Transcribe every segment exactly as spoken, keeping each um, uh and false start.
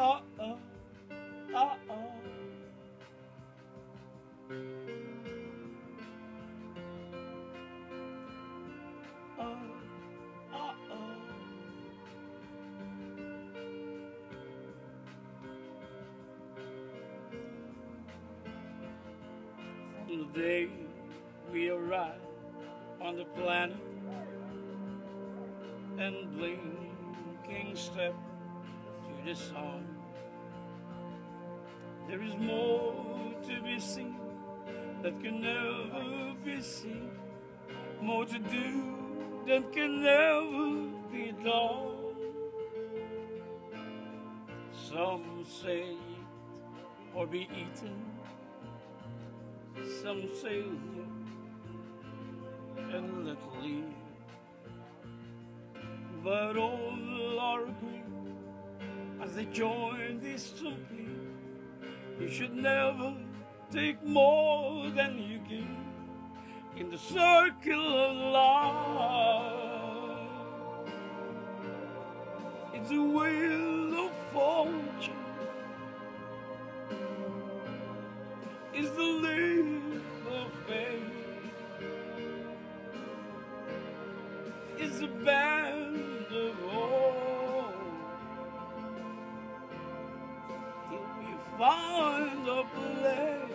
Uh-oh, uh-oh. Oh, uh-oh. From the day we arrived on the planet and blinking step to the sun, there is more to be seen that can never be seen, more to do that can never be done. Some say eat or be eaten, some say live and let live, but all are agreed as they join this company. You should never take more than you give in the circle of life. It's a wheel of fortune, it's the leap of faith, it's a band of hope till we find a place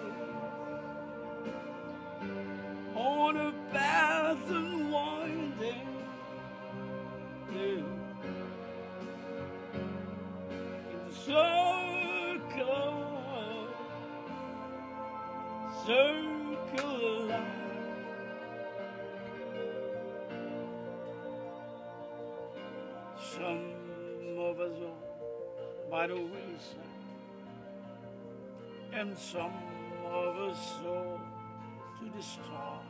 on a path unwinding, yeah. In the circle, circle of life. Some of us are by the wayside, and some of us soar to the stars,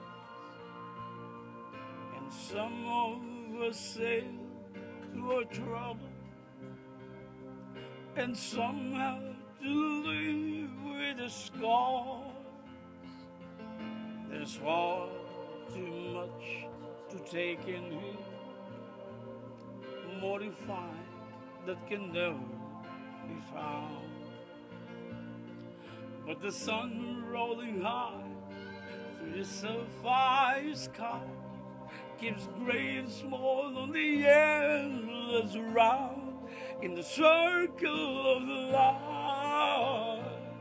and some of us sail to our trouble, and some have to live with the scars. There's far too much to take in here, more to find that can never be found. But the sun rolling high through the sapphire sky keeps gray and small on the endless round in the circle of life.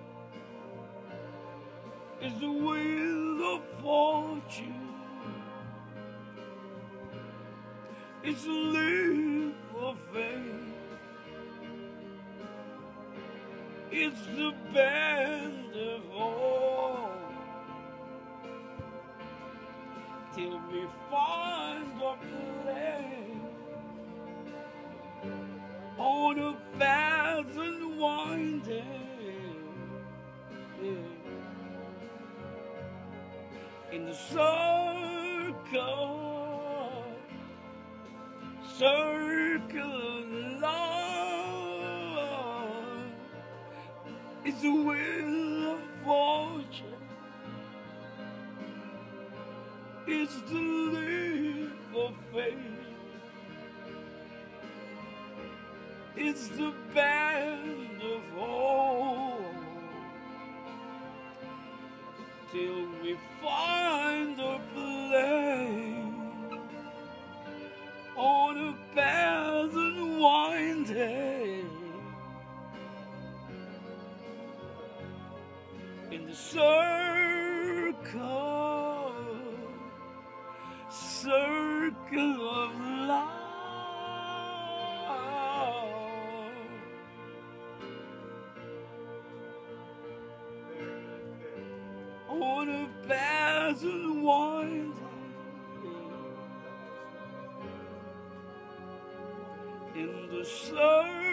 It's the wheel of fortune, it's a leap of faith, it's the band of hope till we find a place on a path unwinding, yeah. In the circle, circle of life. It's a wheel of fortune, it's the leap of faith, it's the band of hope till we find a place on a path unwinding, in the circle, circle of life. On a path unwinding, in the circle.